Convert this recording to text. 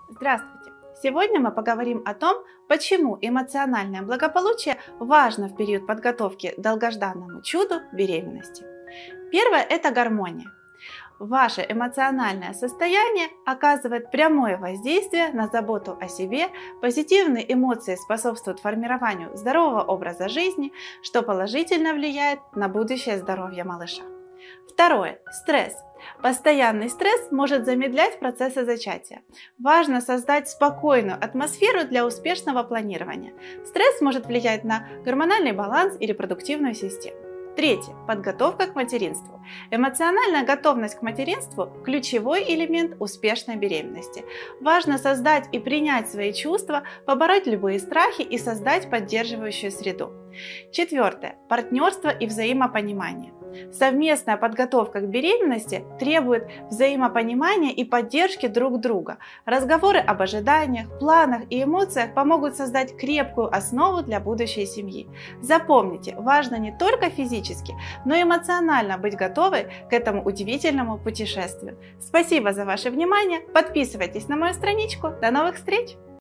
Здравствуйте! Сегодня мы поговорим о том, почему эмоциональное благополучие важно в период подготовки к долгожданному чуду беременности. Первое – это гармония. Ваше эмоциональное состояние оказывает прямое воздействие на заботу о себе, позитивные эмоции способствуют формированию здорового образа жизни, что положительно влияет на будущее здоровье малыша. Второе – стресс. Постоянный стресс может замедлять процессы зачатия. Важно создать спокойную атмосферу для успешного планирования. Стресс может влиять на гормональный баланс и репродуктивную систему. Третье – подготовка к материнству. Эмоциональная готовность к материнству – ключевой элемент успешной беременности. Важно создать и принять свои чувства, побороть любые страхи и создать поддерживающую среду. Четвертое – партнерство и взаимопонимание. Совместная подготовка к беременности требует взаимопонимания и поддержки друг друга. Разговоры об ожиданиях, планах и эмоциях помогут создать крепкую основу для будущей семьи. Запомните, важно не только физически, но и эмоционально быть готовой к этому удивительному путешествию. Спасибо за ваше внимание, подписывайтесь на мою страничку, до новых встреч!